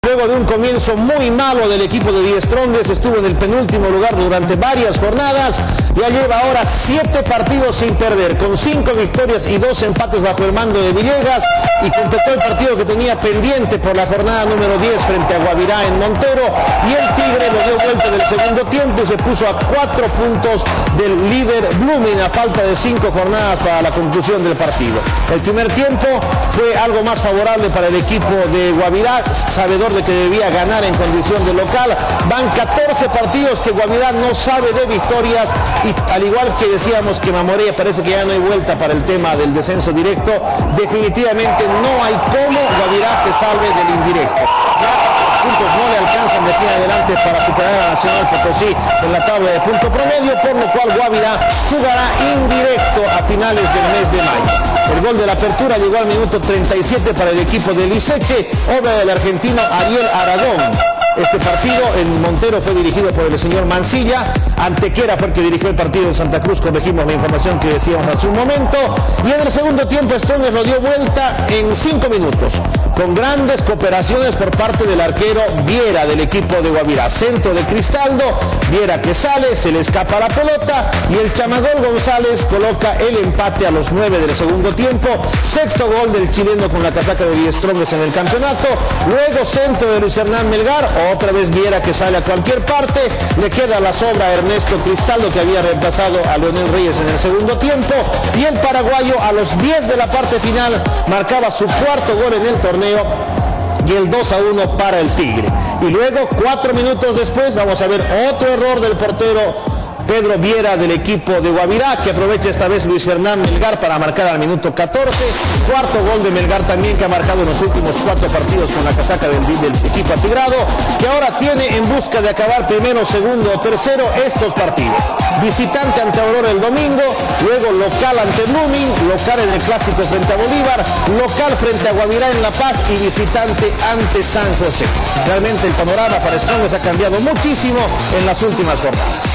Luego de un comienzo muy malo del equipo de Die Strongest, estuvo en el penúltimo lugar durante varias jornadas. Ya lleva ahora 7 partidos sin perder, con 5 victorias y 2 empates bajo el mando de Villegas, y completó el partido que tenía pendiente por la jornada número 10 frente a Guavirá en Montero, y el Tigre lo dio vuelta del segundo tiempo y se puso a 4 puntos del líder Blooming a falta de 5 jornadas para la conclusión del partido. El primer tiempo fue algo más favorable para el equipo de Guavirá, sabedor de que debía ganar en condición de local. Van 14 partidos que Guavirá no sabe de victorias, y al igual que decíamos que Mamoré parece que ya no hay vuelta para el tema del descenso directo, definitivamente no hay cómo Guavirá se salve del indirecto. Ya los puntos no le alcanzan de aquí en adelante para superar a Nacional Potosí en la tabla de punto promedio, por lo cual Guavirá jugará indirecto a finales del mes de mayo. El gol de la apertura llegó al minuto 37 para el equipo de Liceche, obra del argentino Ariel Aragón. Este partido en Montero fue dirigido por el señor Mancilla. Antequera fue el que dirigió el partido en Santa Cruz, corregimos la información que decíamos hace un momento. Y en el segundo tiempo Strongest lo dio vuelta en 5 minutos, con grandes cooperaciones por parte del arquero Viera del equipo de Guavirá. Centro de Cristaldo, Viera que sale, se le escapa la pelota y el chamagol González coloca el empate a los 9 del segundo tiempo. Sexto gol del chileno con la casaca de Die Strongest en el campeonato. Luego centro de Luis Hernán Melgar, otra vez Viera que sale a cualquier parte. Le queda la sobra a Ernesto Cristaldo, que había reemplazado a Leonel Reyes en el segundo tiempo, y el paraguayo a los 10 de la parte final marcaba su cuarto gol en el torneo y el 2-1 para el Tigre. Y luego 4 minutos después vamos a ver otro error del portero Pedro Viera del equipo de Guavirá, que aprovecha esta vez Luis Hernán Melgar para marcar al minuto 14. Cuarto gol de Melgar también, que ha marcado en los últimos 4 partidos con la casaca del equipo atigrado, que ahora tiene en busca de acabar primero, segundo o tercero estos partidos. Visitante ante Aurora el domingo, luego local ante Blooming, local en el clásico frente a Bolívar, local frente a Guavirá en La Paz y visitante ante San José. Realmente el panorama para Strongest ha cambiado muchísimo en las últimas jornadas.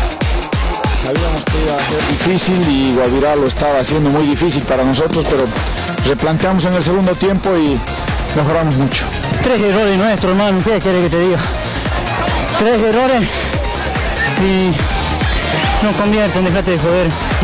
Sabíamos que iba a ser difícil y Guavirá lo estaba haciendo muy difícil para nosotros, pero replanteamos en el segundo tiempo y mejoramos mucho. 3 errores nuestros, hermano, ¿qué quiere que te diga? 3 errores y no convierten, déjate de joder.